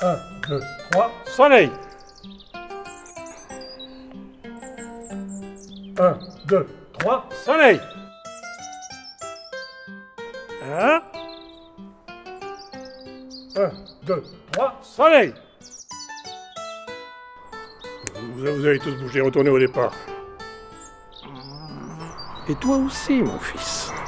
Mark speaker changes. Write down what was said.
Speaker 1: 1, 2, 3, soleil. 1, 2, 3, soleil. 1, 2, 3, soleil. Vous avez tous bougé, retournez au départ.
Speaker 2: Et toi aussi, mon fils.